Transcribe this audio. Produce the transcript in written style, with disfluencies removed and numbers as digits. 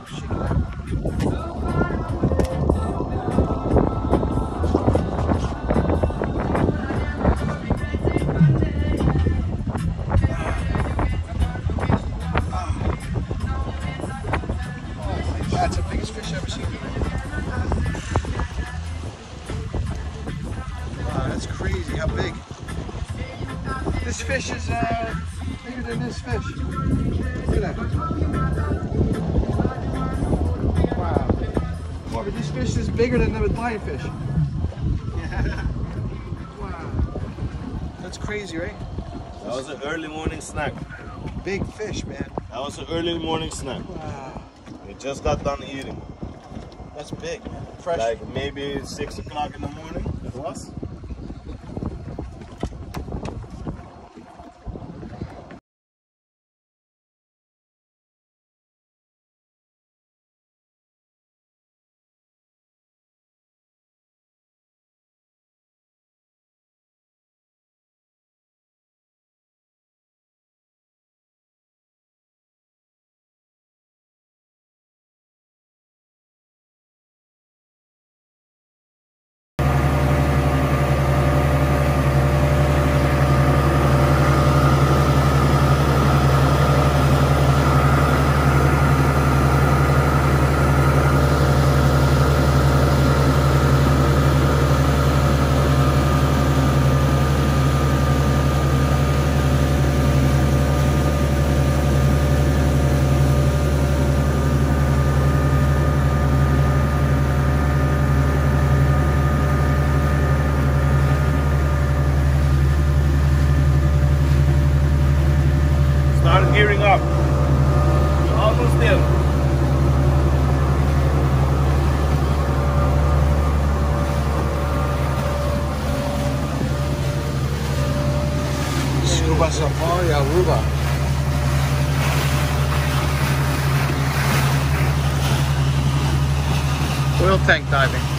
That's the biggest fish I've ever seen. Wow, that's crazy how big. This fish is bigger than this fish. Look at that. Wow. Boy, but this fish is bigger than the lionfish. Yeah. Wow. That's crazy, right? That was an early morning snack. Big fish, man. That was an early morning snack. Wow. We just got done eating. That's big, man. Fresh. Like maybe 6 o'clock in the morning it was. Start gearing up. We're almost there. Scuba Safari Aruba. Oil tank diving.